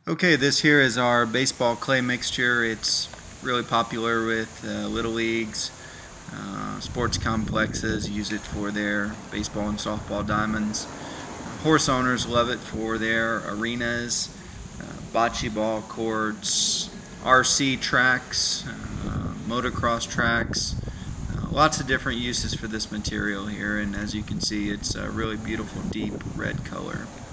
Okay, this here is our baseball clay mixture. It's really popular with little leagues, sports complexes use it for their baseball and softball diamonds. Horse owners love it for their arenas, bocce ball courts, RC tracks, motocross tracks. Lots of different uses for this material here, and as you can see, it's a really beautiful deep red color.